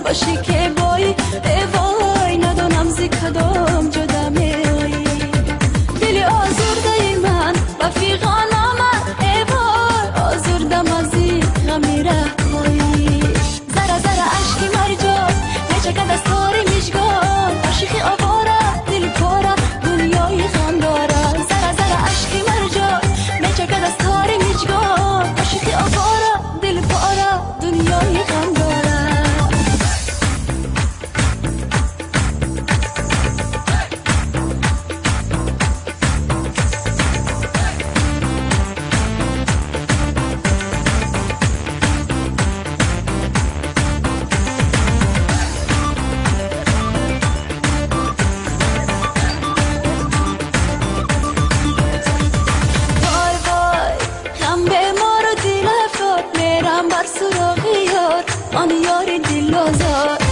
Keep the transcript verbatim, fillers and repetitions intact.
عاشق بای ای وای ندانم زی کدام جدا میایی دل آزرده من رفیقانم من ای وای آزردم از این غمی رهایی زره زره عشقی مرجان نچکد از تاری میشگان عاشقی آواره دل پاره دنیای غم داره زره زره عشقی مرجان نچکد از تاری میشگان عاشقی آواره دل پاره دنیای غم داره آن یار دل آزار